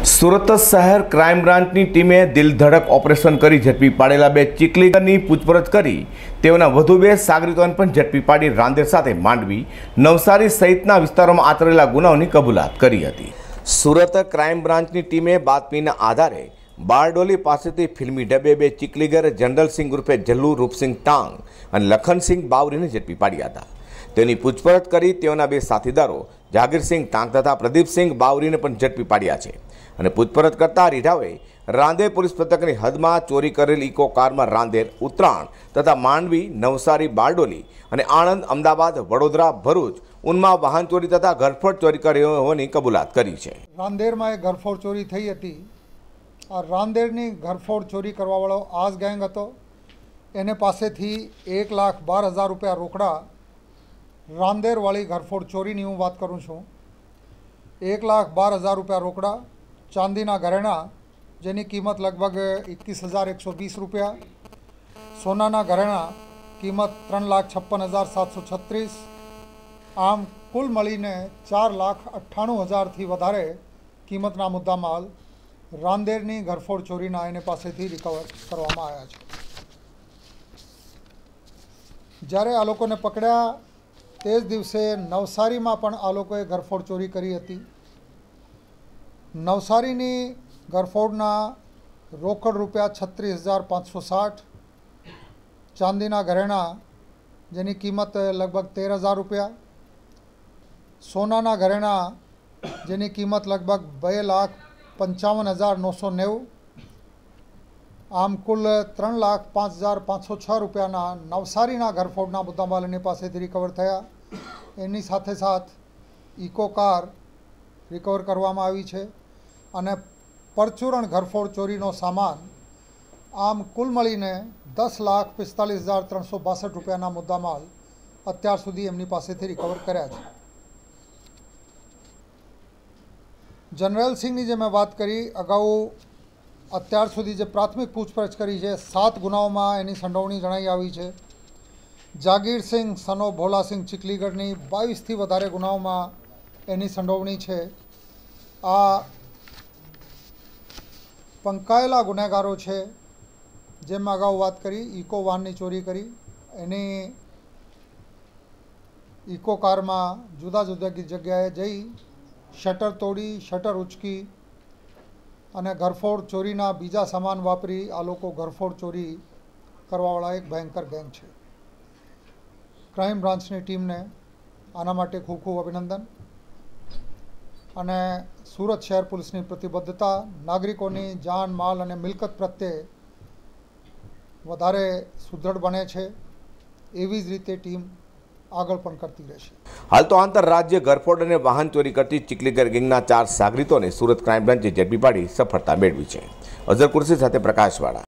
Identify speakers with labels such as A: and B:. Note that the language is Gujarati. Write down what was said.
A: સુરત શહેર ક્રાઇમ બ્રાન્ચની ટીમે દિલધડક ઓપરેશન કરી ઝડપી પાડેલા બે ચીખલીગરની પૂછપરછ કરી તેઓના વધુ બે સાગરીતોને પણ ઝડપી પાડી રાંદેર સાથે માંડવી, નવસારી સહિતના વિસ્તારોમાં આચરેલા ગુનાઓની કબૂલાત કરી હતી। સુરત ક્રાઇમ બ્રાન્ચની ટીમે બાતમીના આધારે બારડોલી પાસેથી ફિલ્મી ડબ્બે બે ચીખલીગર જનરલસિંહ ઉર્ફે જલ્લુ રૂપસિંહ ટાંગ અને લખનસિંહ બાવરીને ઝડપી પાડ્યા હતા। તેની પૂછપરછ કરી તેઓના બે સાથીદારો જાગીરસિંહ ટાંગ તથા પ્રદીપસિંહ બાવરીને પણ ઝડપી પાડ્યા છે અને પૂછપરછ કરતા રીઢાવે રાંદેર પોલીસ મથકની હદમાં ચોરી કરેલ ઇકો કારમાં રાંદેર, ઉત્તરાણ તથા માંડવી, નવસારી, બારડોલી અને આણંદ, અમદાવાદ, વડોદરા, ભરૂચ, ઉનમાં વાહન ચોરી તથા ઘરફોડ ચોરી કરી હોવાની કબૂલાત કરી છે।
B: રાંદેરમાં એક ઘરફોડ ચોરી થઈ હતી। આ રાંદેરની ઘરફોડ ચોરી કરવાવાળો આજ ગેંગ હતો। એને પાસેથી 1,12,000 રૂપિયા રોકડા, રાંદેરવાળી ઘરફોડ ચોરીની હું વાત કરું છું। 1,12,000 રૂપિયા રોકડા, ચાંદીના ઘરેણા જેની કિંમત લગભગ 21,120 રૂપિયા, સોનાના ઘરેણા કિંમત 3,56,736, આમ કુલ મળીને 4,98,000થી વધારે કિંમતના મુદ્દામાલ રાંદેરની ઘરફોડ ચોરીના એને પાસેથી રિકવર કરવામાં આવ્યા છે। જ્યારે આ લોકોને પકડ્યા તે જ દિવસે નવસારીમાં પણ આ લોકોએ ઘરફોડ ચોરી કરી હતી। નવસારીની ઘરફોડના રોકડ રૂપિયા 36,560, ચાંદીના ઘરેણા જેની કિંમત લગભગ 13,000 રૂપિયા, સોનાના ઘરેણા જેની કિંમત લગભગ 2,55,990, આમ કુલ 3,05,506 રૂપિયાના નવસારીના ઘરફોડના મુદ્દામાલ એની પાસેથી રિકવર થયા। એની સાથે સાથ ઇકો કાર રિકવર કરવામાં આવી છે અને પરચુરણ ઘરફોડ ચોરીનો સામાન આમ કુલ મળીને 10,45,362 રૂપિયાના મુદ્દામાલ અત્યાર સુધી એમની પાસેથી રિકવર કર્યા છે। જનરલસિંહની જે મેં વાત કરી અગાઉ, અત્યાર સુધી જે પ્રાથમિક પૂછપરછ કરી છે 7 ગુનાઓમાં એની સંડોવણી જણાઈ આવી છે। જાગીરસિંહ સનો ભોલાસિંહ ચીખલીગઢની 22થી વધારે ગુનાઓમાં એની સંડોવણી છે। આ પંકાયેલા ગુનેગારો છે, જેમ અગાઉ વાત કરી ઇકો વાનની ચોરી કરી, એની ઇકો કારમાં જુદા જુદા જગ્યાએ જઈ શટર તોડી, શટર ઉચકી અને ઘરફોડ ચોરીના બીજા સામાન વાપરી આ લોકો ઘરફોડ ચોરી કરવાવાળા એક ભયંકર ગેંગ છે। ક્રાઇમ બ્રાન્ચની ટીમને આના માટે ખૂબ ખૂબ અભિનંદન અને સુરત શહેર પોલીસની પ્રતિબદ્ધતા નાગરિકોની જાન, માલ અને મિલકત પ્રત્યે વધારે સુદૃઢ બને છે। એવી જ રીતે ટીમ આગળ પણ કરતી રહેશે।
A: હાલ તો આંતરરાજ્ય ઘરફોડ અને વાહન ચોરી કરતી ચીખલીગર ગેંગના 4 સાગરીતોને સુરત ક્રાઇમ બ્રાન્ચે ઝડપી પાડી સફળતા મેળવી છે। અઝર કુર્સી સાથે પ્રકાશવાળા।